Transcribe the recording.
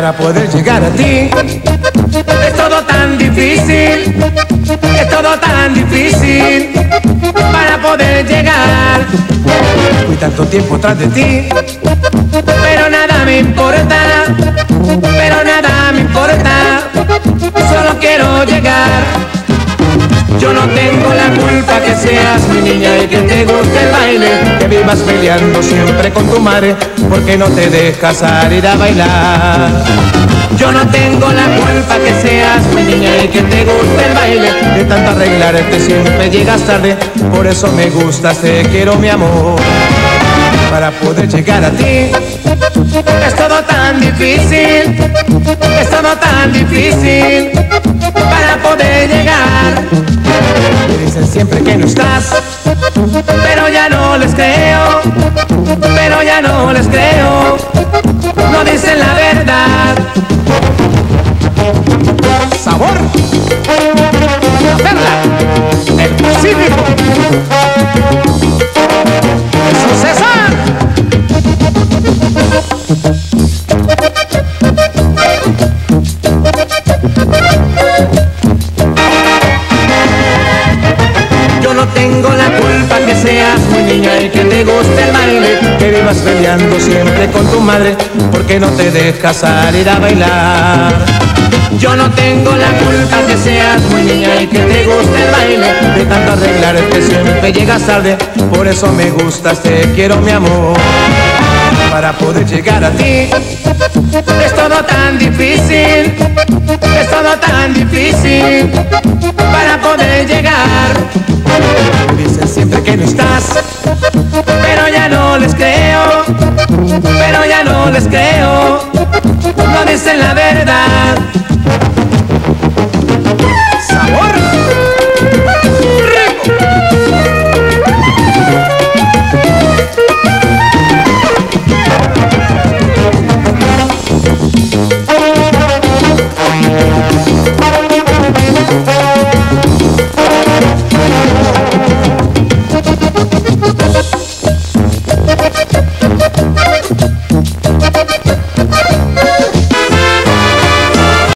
para poder llegar a ti. Es todo tan difícil, es todo tan difícil para poder llegar. Fui tanto tiempo tras de ti, pero nada me importa, pero nada me importa, solo quiero llegar. Yo no tengo la culpa que seas mi niña y que te guste el baile, que vivas peleando siempre con tu madre porque no te dejas salir a bailar. Yo no tengo la culpa que seas mi niña y que te guste el baile, de tanto arreglarte siempre llegas tarde, por eso me gustas, te quiero mi amor. Para poder llegar a ti es todo tan difícil, es todo tan difícil para poder llegar. Me dicen siempre que no estás, pero ya no les creo, pero ya no les creo, no dicen la verdad. Sabor, la perla, el Pacífico, Jesús César. Yo no tengo la culpa que seas muy niña y que te guste el baile, que vivas peleando siempre con tu madre porque no te dejas salir a bailar. Yo no tengo la culpa que seas muy niña y que te guste el baile, de tanto arreglarte siempre llegas tarde, por eso me gustas, te quiero mi amor. Para poder llegar a ti es todo tan difícil, es todo tan difícil para poder llegar. Me dicen siempre que no estás, pero ya no les creo, pero ya no les creo, no dicen la verdad.